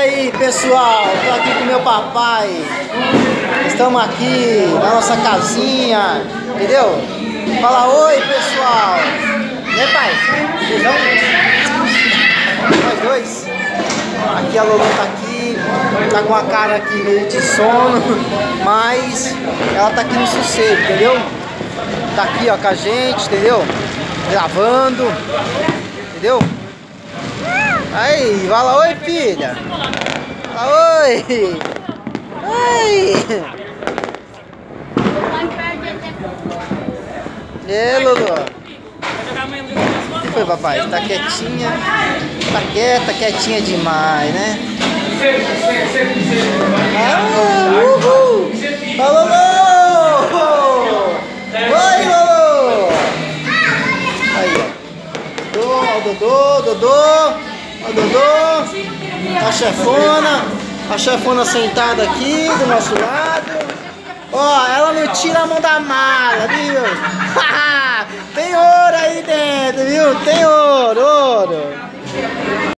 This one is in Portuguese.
aí, pessoal, tô aqui com meu papai. Estamos aqui na nossa casinha, entendeu? Fala oi, pessoal. Né, pai? Beijão? Nós dois. Aqui a Lolo tá aqui, tá com a cara aqui meio de sono, mas ela tá aqui no sossego, entendeu? Tá aqui, ó, com a gente, entendeu? Gravando, entendeu? Aí, fala oi, filha. Fala oi. Oi. E Lulu? O que foi, papai? Tá quietinha? Tá quieta, quietinha demais, né? Ah, uhul! Falou, Lulu! Oi, Lulu! Aí, ó. Dodô. Ó, Dodô. A chefona sentada aqui do nosso lado. Ó, ela não tira a mão da mala, viu? Tem ouro aí dentro, viu? Tem ouro.